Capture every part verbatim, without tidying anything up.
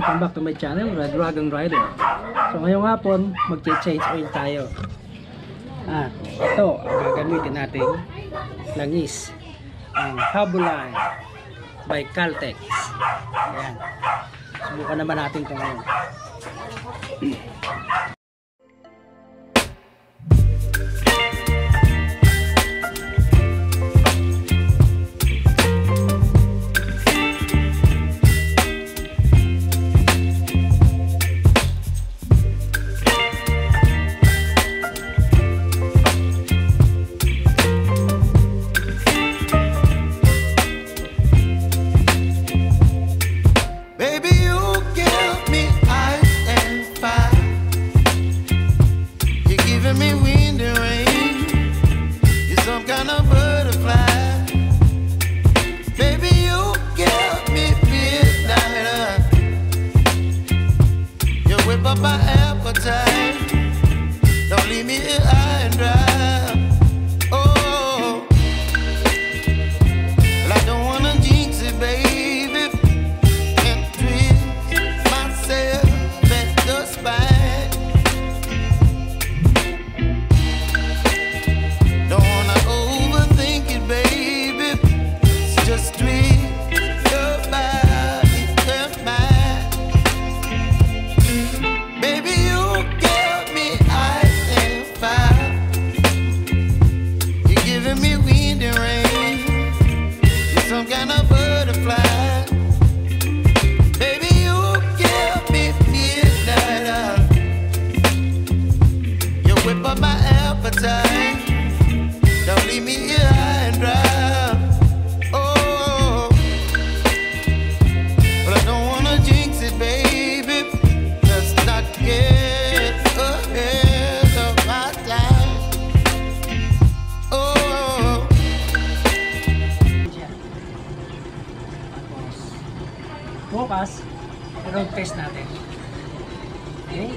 welcome back to my channel, Red Dragon Rider. So ngayong hapon, mag-change oil tayo. At ito ang gagamitin natin langis, ang Habuline by Caltex. Ayan. Subukan naman natin ito ngayon. My appetite, don't leave me here high and dry. Oh, well, I don't wanna jinx it, baby, and twist myself at the spine. Don't wanna overthink it, baby, it's just twist your body and mine. Some kind of butterfly, baby, you give me midnight. You whip up my appetite, don't leave me here high and dry. Oh, but I don't wanna jinx it, baby. Let's not get ahead of my time. Oh. Bukas, road test natin. Okay?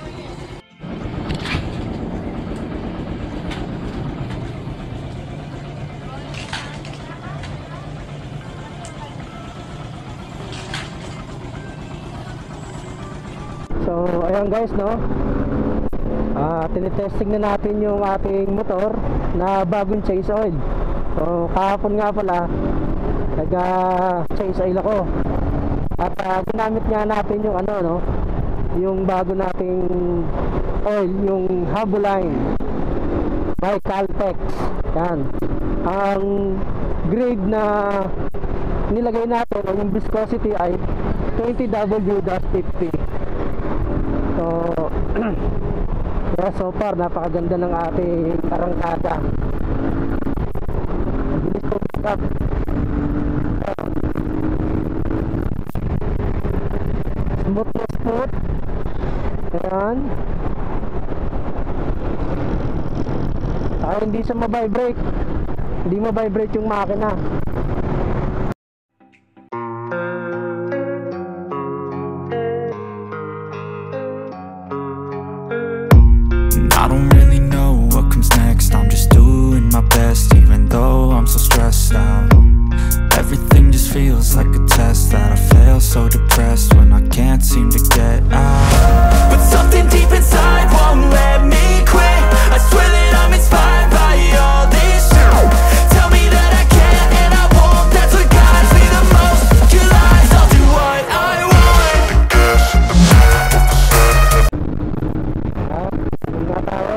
So, ayan guys, no? Ah, tinitesting na natin yung ating motor na bagong change oil. So, kahapon nga pala, nag-change oil ako. At uh, ginamit nga natin yung ano, no, yung bago nating oil, yung Habuline by Caltex. Yan. Ang grade na nilagay natin, o yung viscosity ay twenty W fifty. So, yeah, so far napakaganda ng ating arangkada. Bilis ko pick up. Smooth na smooth. Ayan. Saka hindi siya mabibrate. Hindi mabibrate yung makina. I don't really know what comes next. I'm just doing my best, even though I'm so stressed out. Everything just feels like a test that I fail, so depressed when I can't seem to get out. But something deep inside won't let me quit. I swear that I'm inspired by all this shit. Tell me that I can't and I won't. That's what guides me the most. Your lies, I'll do what I want. Tingnan tayo.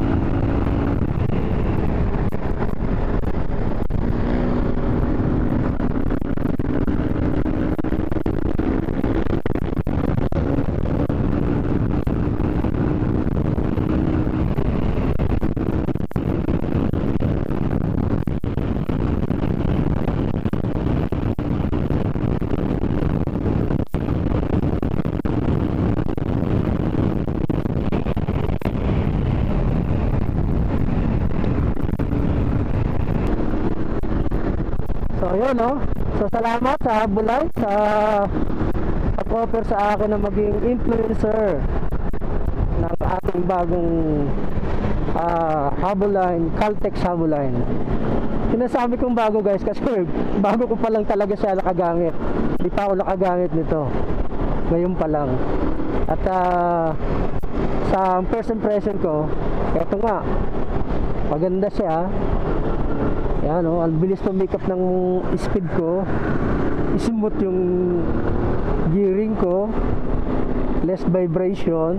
So ayun, no? So salamat sa Habuline sa pag-offer sa akin na maging influencer ng ating bagong uh, Habuline, Caltex Habuline. Sinasabi kong bago guys kasi bago ko pa lang talaga siya nakagamit. Hindi pa ako nakagamit nito. ngayon pa lang. At uh, sa first impression ko, eto nga, maganda siya. Yan o, ang bilis na make up ng speed ko, smooth yung gearing ko, less vibration,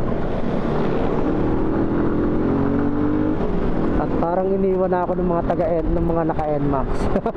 at parang iniwan na ako ng mga taga ng mga naka N MAX.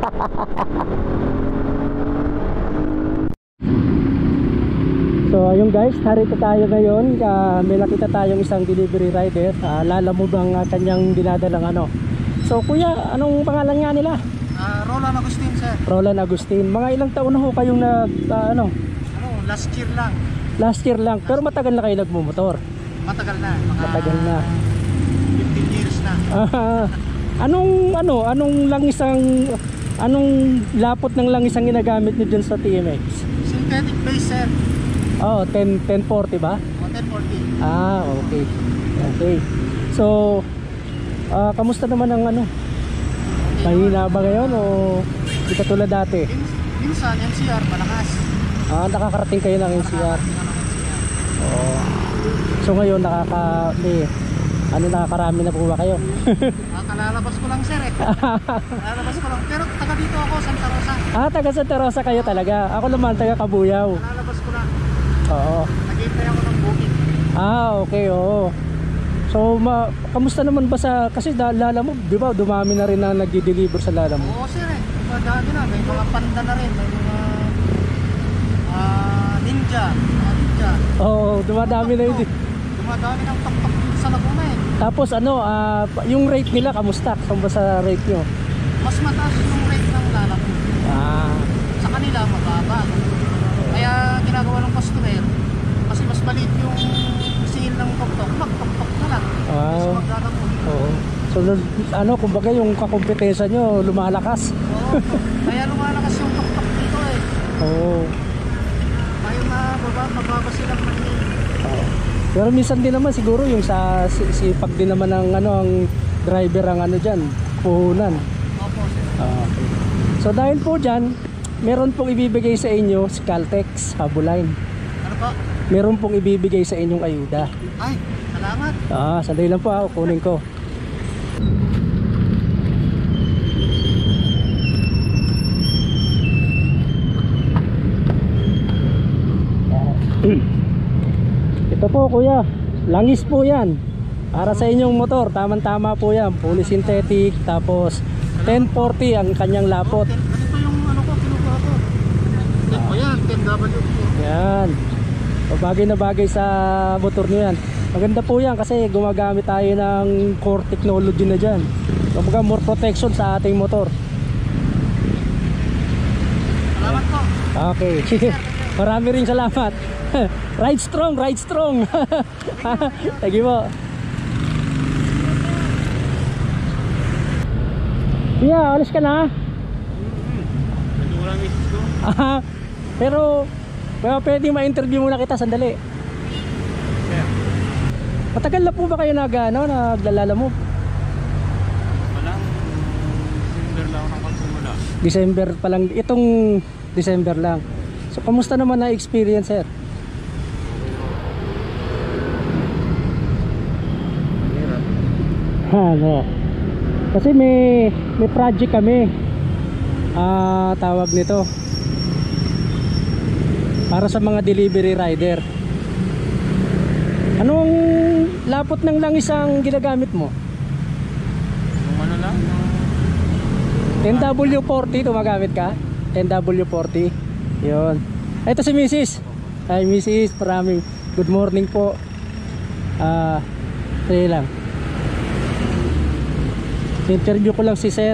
So ayun guys, narito tayo ngayon. uh, May nakita tayong isang delivery rider. uh, Lalamove ang uh, kanyang dinadalang ano. So kuya, anong pangalan nga nila? Uh, Roland Agustin, sir. Roland Agustin. Mga ilang taon na ho kayong nag uh, ano? Ano, last year lang. Last year lang, pero matagal na kayo nagmumotor. Matagal na. Mga Matagal na. fifteen years na. Ah, anong ano, anong langis ang anong lapot ng langis ang ginagamit niyo dyan sa T M X? Synthetic base, sir. Oh, ten ten forty ba? O, ten forty. Ah, okay. Okay. So, ah, kamusta naman ang ano? Mahina ba ngayon o di katulad dati? Min- Minsan, N C R, malakas. Ah, nakakarating kayo ng N C R. Nakakarating ng N C R. Oo. So ngayon nakaka may, ano, nakakarami na po ba kayo? Ah, kalalabas ko lang, sir, eh. Kalalabas ko lang. Pero taga dito ako, Santa Rosa. Ah, taga Santa Rosa kayo talaga. Ako naman taga Kabuyaw. Kalalabas ko lang. Oo. Nag-hintay ako ng booking. Ah, okay, oo. So, ma kamusta naman ba sa, kasi da, Lalamove, di ba, dumami na rin na nagdi-deliver sa Lalamove? Oo, sir, eh. Diba, dati na, may mga panda na rin. May mga ah, ninja. Mga ninja. Oo, dumadami na yun. Dumadami ng tok-tok sa Laguna, eh. Tapos ano, ah, yung rate nila, kamusta? Saan ba sa rate nyo? Mas mataas yung rate ng Lalamove. Ah, Sa kanila, mababa. Kaya ginagawa ng customer, kasi mas maliit yung seal ng tok-tok, mag-tok-tok na lang. Wow. Mas maglalamove. oo. So, ano, kumbaga yung kakompetensya nyo lumalakas. Oo. Kaya lumalakas yung tok-tok dito, eh. Oo. Kaya mababa, mababa silang maliit. Oo. Pero minsan din naman siguro yung sa si- sipag din naman ng ano, ang driver ang ano dyan, puhunan. Opo, sir. Ah, okay. So dahil po dyan, meron pong ibibigay sa inyo si Caltex Habuline. Ano po? Meron pong ibibigay sa inyong ayuda. Ay, salamat. Ah, sandali lang po, ah, kunin ko. Ito po kuya, langis po yan para sa inyong motor, tamang-tama po yan. Fully synthetic, tapos ten forty ang kanyang lapot. Ten- Ganito yung ano ko, kinukuha ko. ten po yan, ten W po. Yan. So, bagay na bagay sa motor nyo yan. Maganda po yan kasi gumagamit tayo ng core technology na dyan. Kumbaga more protection sa ating motor. Salamat po. Okay. Marami rin salamat. Ride strong, ride strong. Thank you po. Yeah, alis ka na. Medyo wala misis ko. Ah, pero well, pwede ma-interview muna kita sandali. Kaya, Matagal na po ba kayo nag, ano, naglalamove? walang December lang ako ng pagsimula. December pa lang, itong December lang. So kamusta naman na experience, sir? Ha, no. Kasi may may project kami. Ah, tawag nito. Para sa mga delivery rider. Anong lapot ng langis ang ginagamit mo? Kung ano lang, ten W forty tumagamit ka? ten W forty. Yun. Ito si Missus Hi Missus Maraming good morning po. Ah, sige lang. Interview ko lang si Sir.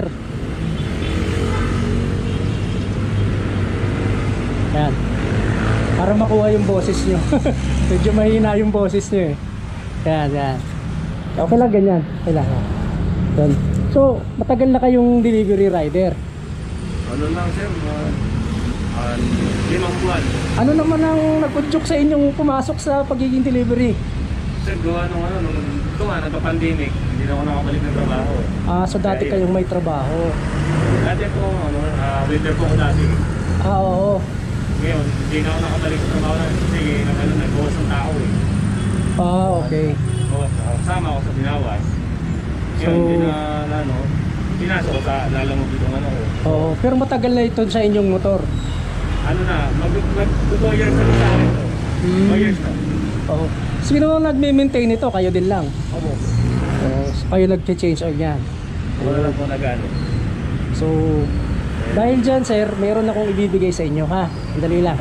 Yan. Para makuha yung boses nyo. Medyo mahina yung boses nyo eh. Yan, yan. Okay lang ganyan. Okay lang. Yan. So, matagal na kayong delivery rider. ano lang sir, uh, uh, limang buwan. Ano naman ang nag-udyok sa inyong pumasok sa pagiging delivery? Sir, gawa nung ano, nung ito nga, nagpa-pandemic, hindi na ako nakabalik ng trabaho. Ah, so dati Kaya, kayong may trabaho. Dati po, ano, uh, waiter po ako dati. Ah, oo. Ngayon, hindi na ako nakabalik sa trabaho na kasi ano, nag-bawas ng tao eh. Ah, okay. Bawas, kasama ako sa binawas. Ngayon, So- hindi na, na ano, pinasok ko sa lalamog itong ano ko. Oo, pero matagal na ito sa inyong motor. Ano na, mag mag two years na sa akin to. Hmm. two years na. Oo. Sino ang nagme-maintain ito? Kayo din lang. Opo. Oo, kayo nag-change oil yan. Wala lang po nag-ano. So, dahil dyan sir, meron akong ibibigay sa inyo ha. Dali lang.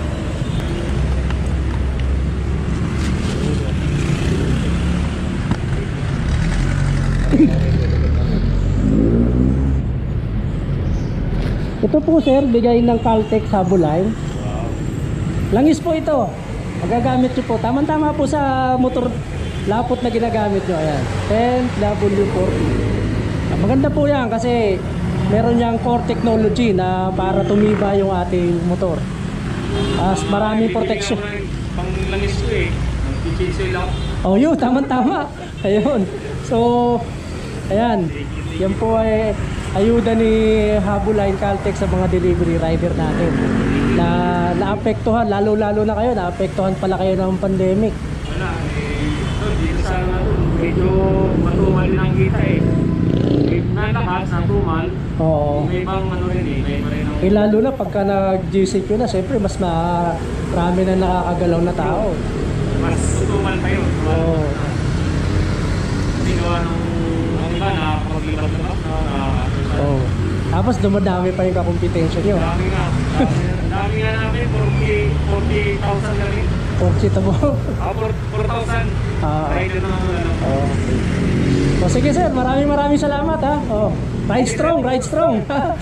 Ito po sir, bigay ng Caltex Habuline. Wow. Langis po ito. Magagamit nyo po. Tama-tama po sa motor lapot na ginagamit nyo. Ayan. ten W forty. Ah, maganda po yan kasi meron niyang core technology na para tumiba yung ating motor. As maraming protection. Pang langis ko eh. Chichisoy lang. Oh yun, tama-tama. Ayun. So, ayan. Yan po ay ayuda ni Habuline Caltex sa mga delivery rider natin na naapektuhan, lalo-lalo na kayo, naapektuhan pala kayo ng pandemic. Wala eh. So, dito sa ano, medyo matumal din ang kita eh. Eh, nalakas, natumal. Oo. May ibang ano rin eh. May iba rin ang... Eh lalo na pagka nag-G C Q na, siyempre mas marami na nakakagalaw na tao. Mas tumal pa yun. Oo. Hindi gawa nung... Ang iba, nakakapaglibag na ako. Oo. Tapos dumadami pa yung kakumpetensya nyo. Dami nga. Dami- Dami nga namin. forty thousand na rin. Porchita mo. Ah, four thousand. Ah. Kahit ito naman ano. Oo. O sige sir, maraming maraming salamat ha. Oh. Ride strong, ride strong.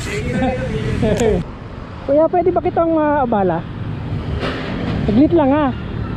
Kuya, pwede ba kitang maabala? Saglit lang ha.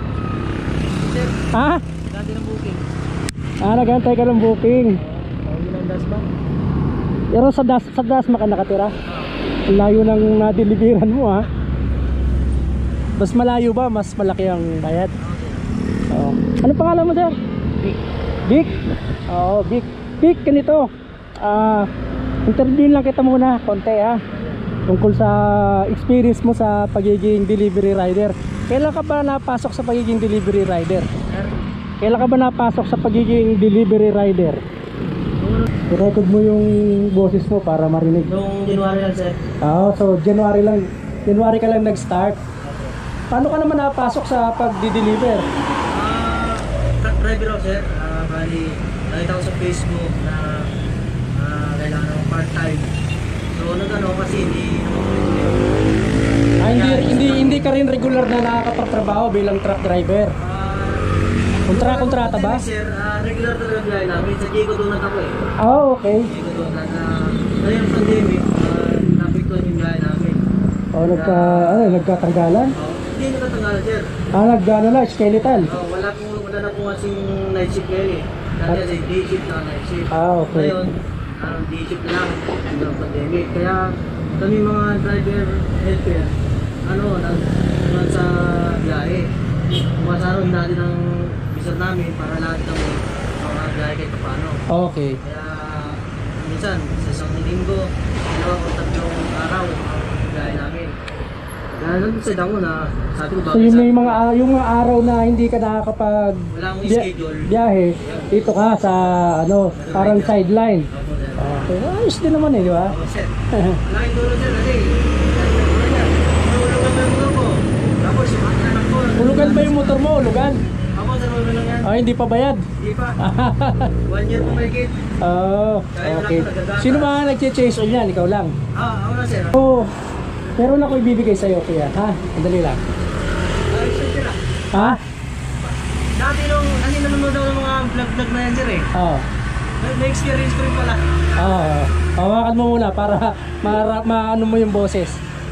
Ha? Dati ng booking. Ah, nagantay ka ng booking. Tawag yun ang das ba? Pero sa das, sa das maka nakatira. Ang layo ng nadeliveran mo ha. Mas malayo ba? Mas malaki ang bayad? Oo. Ano pangalan mo sir? Vic. Vic? Oo, Vic. Vic, ganito. Ah, interview lang kita muna, konti ha. Tungkol sa experience mo sa pagiging delivery rider. Kailan ka ba napasok sa pagiging delivery rider? Kailan ka ba napasok sa pagiging delivery rider? I-record mo yung boses mo para marinig. Noong January lang sir. Ah, so January lang, January ka lang nag-start. Paano ka naman napasok sa pagdi-deliver? Ah, truck driver ako sir. Ah, bali, nakita ko sa Facebook na ah, kailangan ako part-time. So nag-ano kasi hindi Ah, hindi, hindi, hindi ka rin regular na nakakapagtrabaho bilang truck driver. Kontra-kontrata ba? Sir, ah, regular talaga biyahe namin. Sa Diego Donut ako eh. Ah, okay. Diego Donut na ngayon pandemic, ah, napiktuhan yung biyahe namin. Oh, nagka, ano, nagkatanggalan? Oh, hindi nakatanggalan sir. Ah, nagano na, skeletal. Oh, wala pong wala na po kasing night shift ngayon eh. Dati kasi day shift na night shift. Ah, okay. Ngayon, ah, day shift na lang ng pandemic. Kaya kami mga driver helper, ano, nag nag sa biyahe. Kumasaroon natin ang bisat namin para lahat kami mga biyahe kahit paano. Okay. Kaya minsan, sa isang linggo, dalawa o tatlong araw ang biyahe namin. Kaya nag-decide ako na sabi ko So bakit yung sa may mga ah, yung mga araw na hindi ka nakakapag wala akong biya- schedule. biyahe, dito ka sa ano, parang sideline. Ako, sir. Okay, ayos din naman eh, di ba? Ako, sir. Malaking tulong sir kasi nahulugan pa yung motor ko. Tapos yung mga anak ko. Ulugan ba yung motor mo? Ulugan? Ako sir, wala lang yan. Ah, hindi pa bayad? Hindi pa. One year pa may kit. Oh, okay. Sino ba nag-chase on yan? Ikaw lang? Ah, ako na sir. Oo. Meron ako ibibigay sa'yo, kuya. Ha? Andali lang. Ah, sir sir ah. Ha? Dati nung, kasi nanonood ako ng mga vlog-vlog na yan sir eh. Oo. May, may experience ko rin pala. Oo. Hawakan mo muna para ma- maano mo yung boses.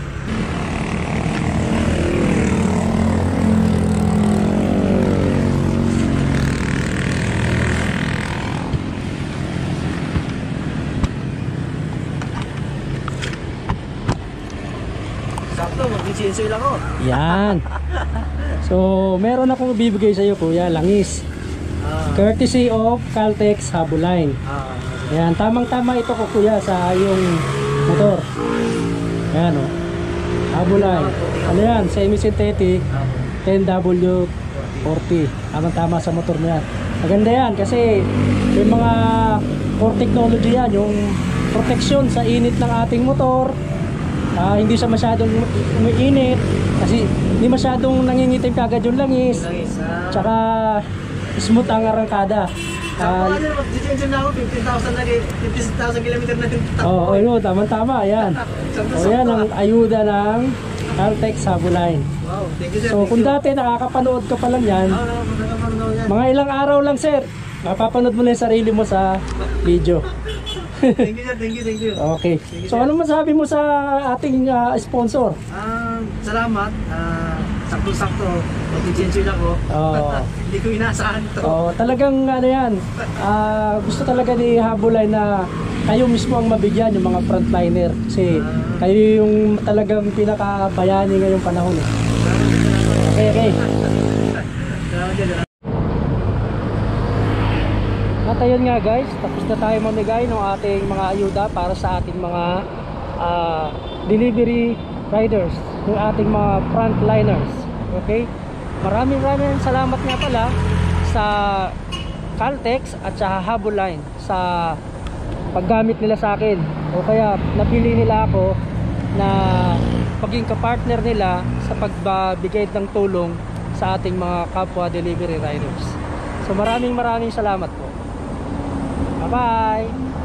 Sakto, mag-chinsoy lang ako. Yan. So, meron akong ibibigay sa'yo, kuya. Langis. Ah. Courtesy of Caltex Habuline. Ah. Yan. Tamang-tama ito ko, kuya, sa iyong motor. Yan, o. Habuline. Ano yan? Semi-synthetic ten W forty. Tama-tama sa motor mo yan. Maganda yan kasi may mga core technology yan. Yung protection sa init ng ating motor. Uh, hindi siya masyadong umiinit kasi hindi masyadong nangingitim kagad yung langis. Tsaka smooth ang arangkada. Uh, Disension na ako, fifteen thousand na, fifty thousand kilometer na yung tapo. Oo, oh, oh, tama-tama, yan. O yan ang ayuda ng Caltex Habuline. Wow, thank you sir. So kung dati nakakapanood ka pa lang yan, Oo, nakakapanood yan. mga ilang araw lang sir, mapapanood mo na yung sarili mo sa video. Thank you sir, thank you, thank you. Okay. So ano masabi mo sa ating uh, sponsor? Um, salamat. Uh, sakto-sakto. Mag-disension ako. Oo. Hindi ko inaasahan to. Oh, talagang ano yan, ah, gusto talaga ni Habuline na kayo mismo ang mabigyan yung mga frontliner kasi kayo yung talagang pinakabayani ngayong panahon eh. Okay, okay. Salamat dyan. At ayun nga guys, tapos na tayo mamigay ng ating mga ayuda para sa ating mga ah, delivery riders, yung ating mga frontliners. Okay? Maraming maraming salamat nga pala sa Caltex at sa Habuline sa paggamit nila sa akin, o kaya napili nila ako na paging kapartner nila sa pagbibigay ng tulong sa ating mga kapwa delivery riders. So maraming maraming salamat po. Bye bye.